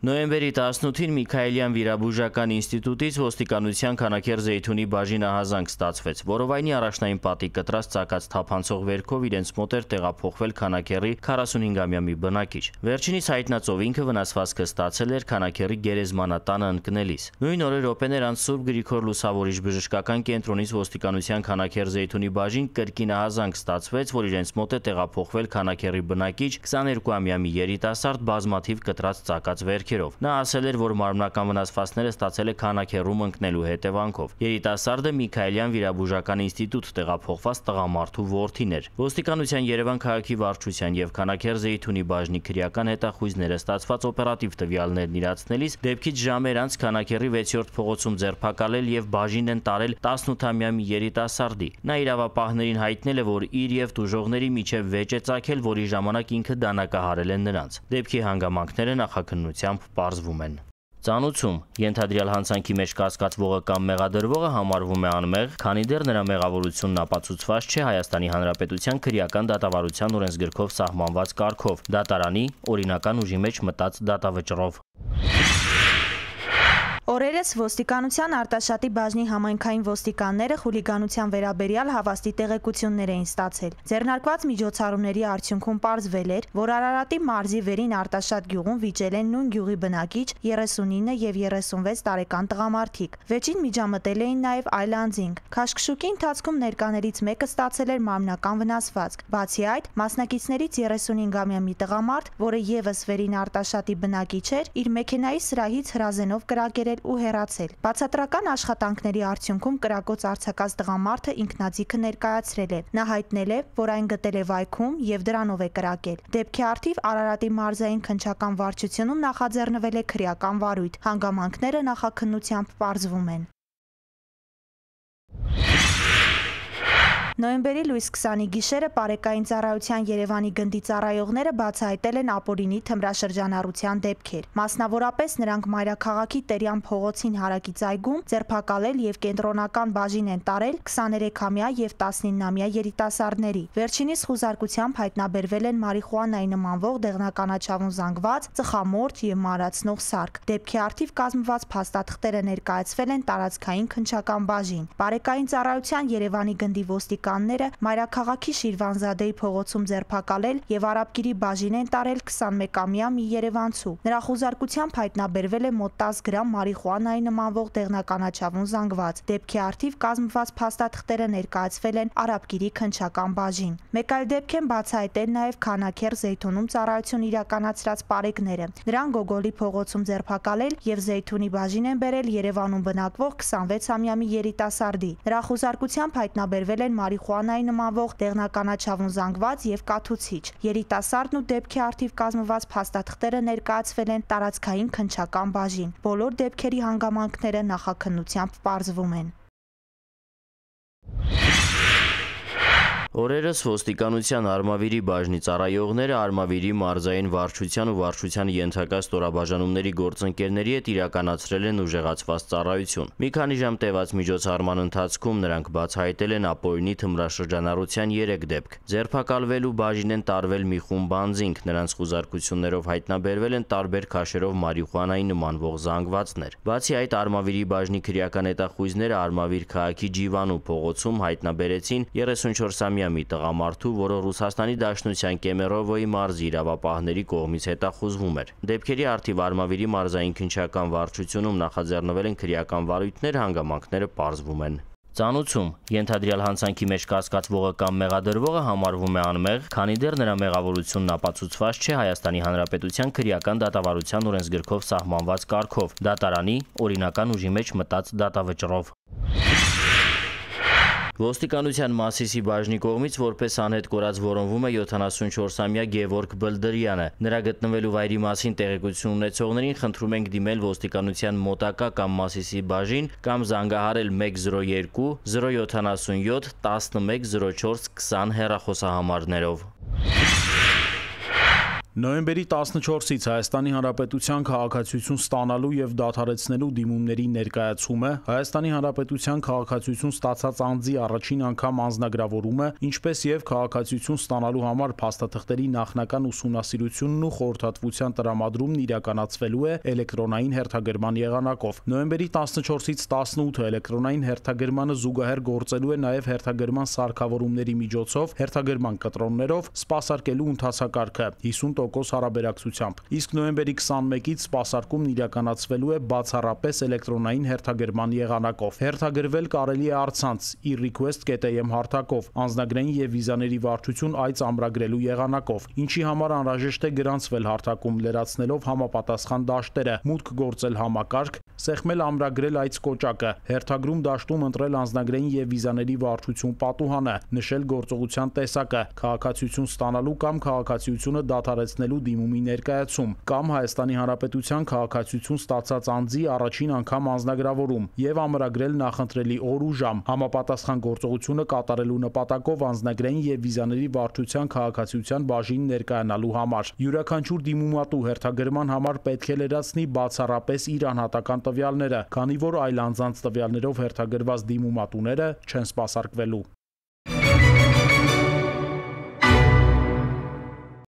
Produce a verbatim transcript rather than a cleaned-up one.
Նոյեմբերի տասնութին Միքայելյան վիրաբուժական ինստիտուտից ոստիկանության Քանաքեռ Զեյթունի բաժին ահազանգ ստացվեց, որովայնի առաջնային պատի կտրած ծակած թափանցող վերքով իրենց մոտ էր տեղափոխվել Քանաքեռի քառասունհինգամյա մի բնակիչ։ Վերջինիս հայտնածով ինքը վնասվածքը ստացել էր Քանաքեռի գերեզմանատանը ընկնելիս։ Նույն օրը րոպեներ անց Սուրբ Գրիգոր Լուսավորիչ բժշկական կենտրոնից ոստիկանության Քանաքեռ Զեյթունի բաժին կրկին ահազանգ ստացվեց, որ իրենց մոտ է տեղափոխվել Քանաքեռի բնակիչ քսաներկուամյա մի երիտասարդ բազմաթիվ կտրած ծակած վերքերով։ Նա ասել էր, որ մարմնական վնասվածքները ստացել է Քանաքեռում ընկնելու հետևանքով։ Երիտասարդը Միքայելյան վիրաբուժական ինստիտուտ տեղափոխված տղամարդու որդին էր։ Ոստիկանության Երևան քաղաքի վարչության եւ Քանաքեռ Զեյթունի բաժնի քրեական հետախույզները ստացված օպերատիվ տվյալներն իրացնելիս դեպքից ժամեր անց Քանաքեռի վեցերորդ փողոցում ձերբակալել եւ բաժին են տարել տասնութամյա մի երիտասարդի։ Նա իրավապահներին հայտնել է, որ իր եւ տուժողների միջև վեճ է ծագել, որի ժամանակ ինքը դանակահարել է նրանց։ Դեպքի հանգամանքները նախաքննությամբ պարզվում են։ Ծանուցում ենթադրյալ հանցանքի մեջ կասկածվողը կամ մեղադրվողը համարվում է անմեղ, քանի դեռ նրա մեղավորությունն ապացուցված չէ Հայաստանի Հանրապետության քրեական դատավարության օրենսգրքով սահմանված կարգով, դատարանի օրինական ուժի մեջ մտած դատավճռով։ Օրերս ոստիկանության Արտաշատի բաժնի համայնքային ոստիկանները խուլիգանության վերաբերյալ հավաստի տեղեկություններ էին ստացել։ Ձեռնարկված միջոցառումների արդյունքում պարզվել էր, որ Արարատի մարզի վերին Արտաշատ գյուղում վիճել են նույն գյուղի բնակիչ երեսունինը եւ երեսունվեց տարեկան տղամարդիկ։ Վեճին միջամտել էին նաեւ այլ անձինք։ Քաշքշուկի ընթացքում ներկաներից մեկը ստացել էր մարմնական վնասվածք։ Բացի այդ, մասնակիցներից երեսունհինգամյա մի տղամարդ, որը եւս վերին Արտաշատի բնակիչ էր, իր մեքենայի սրահից հրազենով կրակել ու հեռացել։ Բացատրական աշխատանքների արդյունքում կրակոց արձակած տղամարդը ինքնաձիգը ներկայացրել է։ Նա հայտնել է, որ այն գտել է վայքում եւ դրանով է կրակել։ Դեպքի առթիվ Արարատի մարզային քննչական վարչությունում նախաձեռնվել է քրեական վարույթ։ Հանգամանքները նախաքննությամբ պարզվում են։ Նոյեմբերի լույս քսանի գիշերը Պարեկային ծառայության Երևանի գնդի ծառայողները բացահայտել են ապօրինի թմրաշրջանառության դեպքեր։ Մասնավորապես նրանք Մայրաքաղաքի Տերյան փողոցին հարակից այգում ձերբակալել եւ կենտրոնական բաժին են տարել քսաներեքամյա եւ տասնինամյա երիտասարդների։ Վերջինիս խուզարկությամբ հայտնաբերվել են մարիխուանայի նմանվող դեղնականաչավուն զանգված, ծխամորճ եւ մարացնող սարք։ Դեպքի առթիվ կազմված փաստաթղթերը ներկայացվել են տարածքային քննչական բաժին։ Պարեկային ծառայության Երևանի գնդի ոստիկանները Մայրաքաղաքի Շիրվանզադեի փողոցում ձերբակալել եւ Արաբկիրի բաժին են տարել քսանմեկամյա մի երևանցու։ Նրա խուզարկությամբ հայտնաբերվել է մոտ տասը գրամ մարիխուանայի նմանվող դեղնականաչավուն զանգված։ Դեպքի առթիվ կազմված փաստաթղթերը ներկայացվել են Արաբկիրի քննչական բաժին։ Մեկ այլ դեպք են բացահայտել նաեւ Քանաքեռ Զեյթունում ծառայություն իրականացրած պարեկները։ Նրան Գոգոլի փողոցում ձերբակալել եւ Զեյթունի բաժին են բերել Երևանում բնակվող քսանվեցամյա մի երիտասարդի։ Նրա խուզարկությամբ հայտնաբերվել են մարիխուանայի նմանվող դեղնականաչավուն զանգված եւ կաթուցիչ։ Երիտասարդն ու դեպքի առթիվ կազմված փաստաթղթերը ներկայացվել են տարածքային քննչական բաժին։ Բոլոր դեպքերի հանգամանքները նախաքննությամբ պարզվում են։ Օրերս ոստիկանության Արմավիրի բաժնի ծառայողները Արմավիրի մարզային վարչության ու վարչության ենթակա ստորաբաժանումների գործընկերների հետ իրականացրել են ուժեղացված ծառայություն։ Մի քանի ժամ տևած միջոցառման ընթացքում նրանք բացահայտել են ապօրինի թմրաշրջանառության երեք դեպք։ Ձերբակալվելու բաժին են տարվել մի խումբ անձինք, նրանց խուզարկություններով հայտնաբերվել են տարբեր քաշերով մարիխուանայի նմանվող զանգվածներ։ Բացի այդ, Արմավիրի բաժնի քրեական հետախույզները Արմավիր քաղաքի Ջիվանու փողոցում հայտնաբերեցին երեսունչորսամյա մի տղամարդու, որը Ռուսաստանի Դաշնության Կեմերովոյի մարզի իրավապահների կողմից հետախուզվում էր։ Դեպքերի առթիվ Արմավիրի մարզային քննչական վարչությունում նախաձեռնվել են քրեական վարույթներ, հանգամանքները պարզվում են։ Ծանուցում ենթադրյալ հանցանքի մեջ կասկածվողը կամ մեղադրվողը համարվում է անմեղ, քանի դեռ նրա մեղավորությունն ապացուցված չէ Հայաստանի Հանրապետության քրեական դատավարության օրենսգրքով սահմանված կարգով, դատարանի օրինական ուժի մեջ մտած դատավճռով։ Ոստիկանության Մասիսի բաժնի կողմից որպես անհետ կորած որոնվում է յոթանասունչորսամյա Գևորգ Բլդրյանը։ Նրա գտնվելու վայրի մասին տեղեկություն ունեցողներին խնդրում ենք դիմել ոստիկանության մոտակա կամ Մասիսի բաժին կամ զանգահարել մեկ զրո երկու զրո յոթանասունյոթ տասնմեկ զրո չորս քսան հեռախոսահամարներով։ Նոյեմբերի տասնչորսից Հայաստանի Հանրապետության քաղաքացիություն ստանալու եւ դադարեցնելու դիմումների ներկայացումը, Հայաստանի Հանրապետության քաղաքացիություն ստացած անձի առաջին անգամ անձնագրավորումը, ինչպես եւ քաղաքացիություն ստանալու համար փաստաթղթերի նախնական ուսումնասիրությունն ու խորհրդատվության տրամադրումն իրականացվելու է էլեկտրոնային հերթագրման եղանակով։ Նոյեմբերի տասնչորսից տասնութը էլեկտրոնային հերթագրմանը զուգահեռ գործելու է նաեւ հերթագրման սարքավորումների միջոցով հերթագրման կտրոններով սպասարկելու ընթացակարգը հիսուն տոկոս հարաբերակցությամբ, իսկ նոյեմբերի քսանմեկից սպասարկումն իրականացվելու է բացառապես էլեկտրոնային հերթագրման եղանակով։ Հերթագրվել կարելի է առցանց ի ռիքվեսթ կետ էյ էմ հարթակով, անձնագրային եւ վիզաների վարչություն այց ամրագրելու եղանակով, ինչի համար անհրաժեշտ է գրանցվել հարթակում լրացնելով համապատասխան դաշտերը, մուտք գործել համակարգ, սեղմել ամրագրել այց կոճակը, հերթագրում դաշտում ընտրել անձնագրային եւ վիզաների վարչություն պատուհանը, նշել գործողության տեսակը, քաղաքացիություն ստանալու կամ քաղաքացիությունը դադարեցնելու դիմումի ներկայացում, կամ Հայաստանի Հանրապետության քաղաքացիություն ստացած անձի առաջին անգամ անձնագրավորում եւ ամրագրել նախընտրելի օր ու ժամ, համապատասխան գործողությունը կատարելու նպատակով անձնագրային եւ վիզաների վարչության քաղաքացիության բաժին ներկայանալու համար։ Յուրաքանչյուր դիմումատու հերթագրման համար պետք է լրացնի բացառապես իր անհատական տվյալները, քանի որ այլ անձանց տվյալներով հերթագրված դիմումատուները չեն սպասարկվելու։